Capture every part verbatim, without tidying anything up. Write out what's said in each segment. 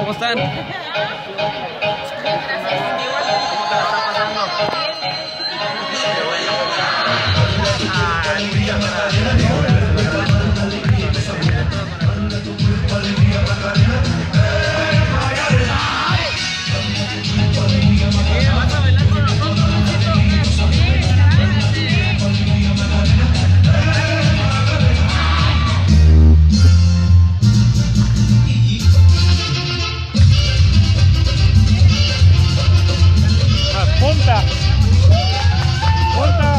¿Cómo están? ¿Cómo te la está pasando? Qué bueno. ¿Vas a bailar con nosotros, Luisito? Punta, punta.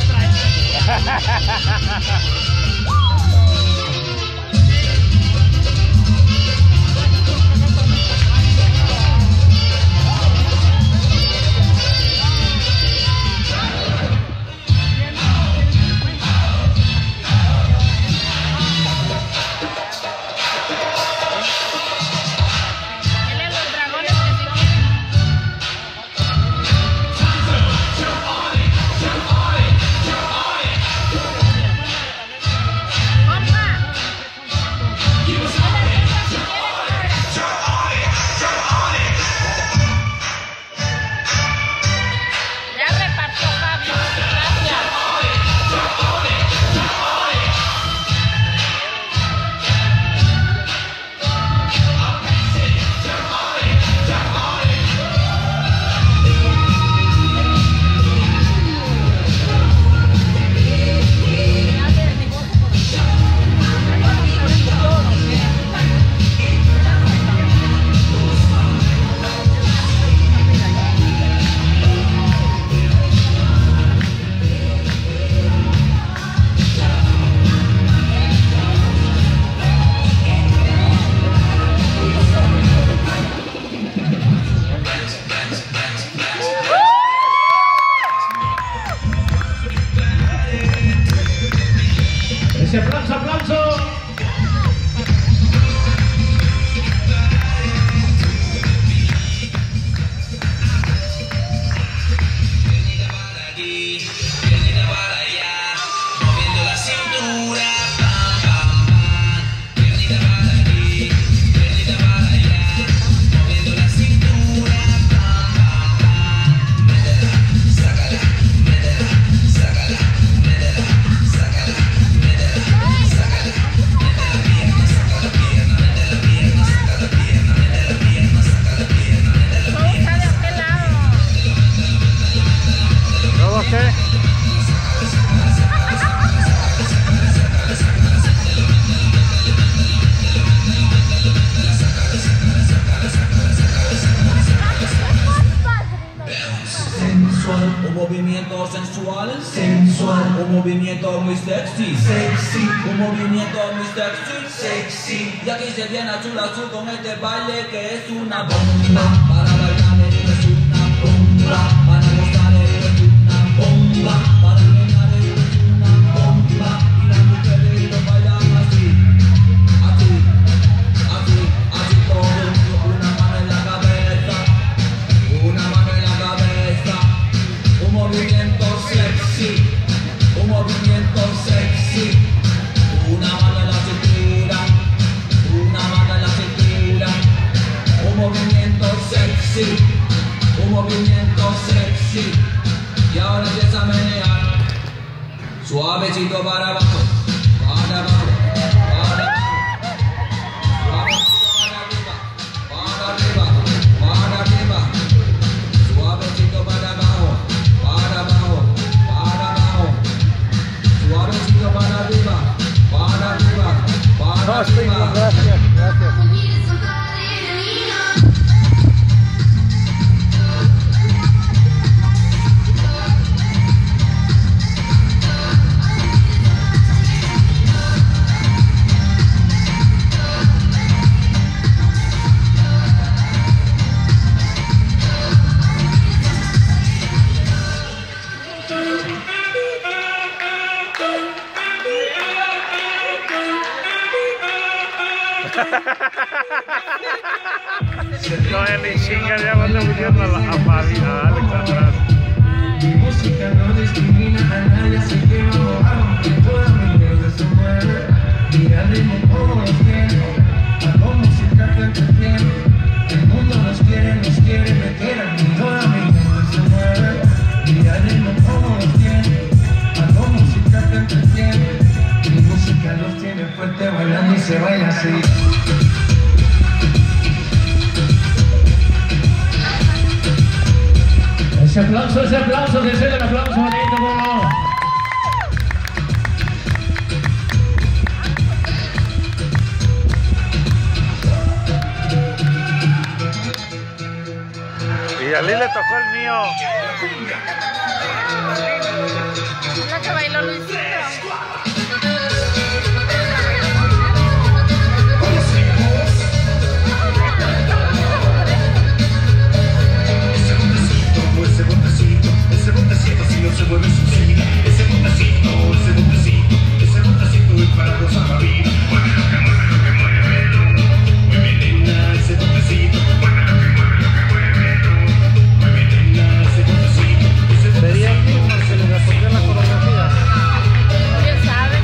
Ese aplauso, aplauso. Un movimiento sensual, Sensual. un movimiento muy sexy, Sexy. un movimiento muy sexy, Sexy. y aquí se viene azul azul con este baile que es una bomba. Para bailar esto es una bomba, para gozar esto es una bomba, para bailar esto es una bomba, y las mujeres lo bailan así, así, así, así todo el mundo, una mano en la cabeza, una mano en la cabeza. Un movimiento sexy, un movimiento sexy, una mano en la cintura, una mano en la cintura, un movimiento sexy, un movimiento sexy, y ahora empieza a menear, suavecito para abajo, para abajo, para abajo, suavecito para arriba, para arriba, para arriba, suavecito para abajo. Para abajo, para abajo, suavecito para arriba, para arriba, para No, arriba. sí, gracias, gracias. No es ni chinga, ya van devolviendo a la a Fabi, a Alex atrás. Mi música no discrimina a nadie, así que vamos a romper toda mi mente se mueve. Mira el ritmo como los tiene, hago música que entretiene. se baila así. Ese aplauso, ese aplauso, que sea el aplauso bonito, ¿cómo no? Y a Lee le tocó el mío. La que bailó Luisito. Ese botecito, ese botecito, si no se mueve su vida. Ese botecito, ese botecito, ese botecito es para gozar la vida. Mueve lo que mueve, lo que mueve, lo. Mueve nena, ese botecito. Mueve lo que mueve, lo que mueve, lo. Mueve nena, ese botecito, ese botecito. Sería el mismo que le respondió la coreografía. ¿Quién sabe?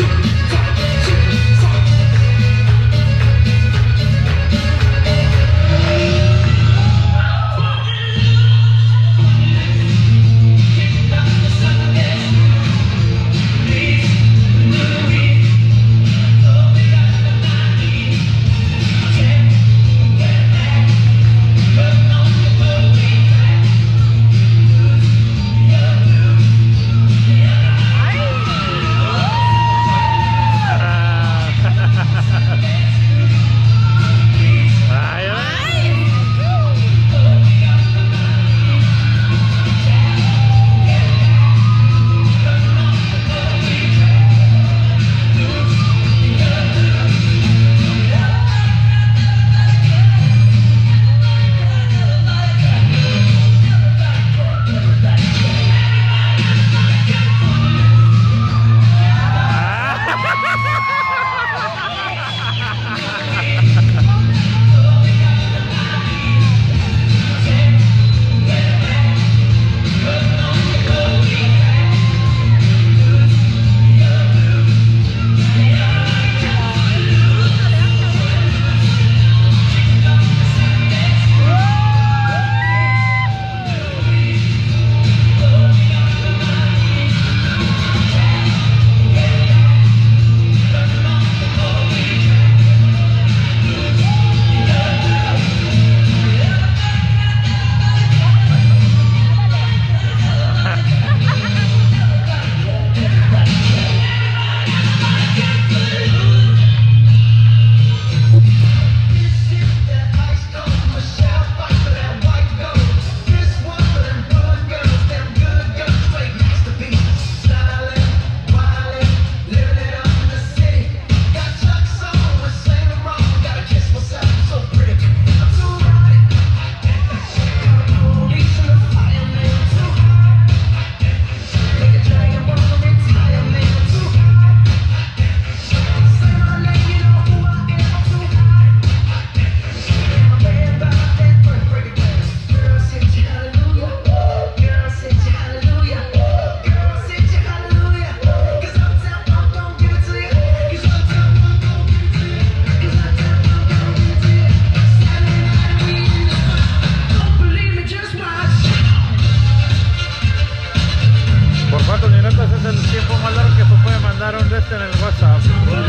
¿Cuántos minutos es el tiempo más largo que tú puedes mandar un de este en el WhatsApp?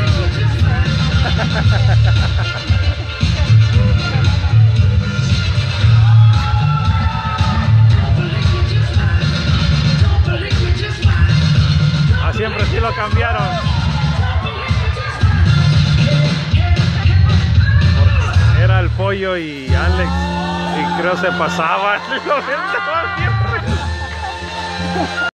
Ah, siempre sí lo cambiaron. Porque era el Pollo y Alex y creo se pasaban y lo aventaban siempre.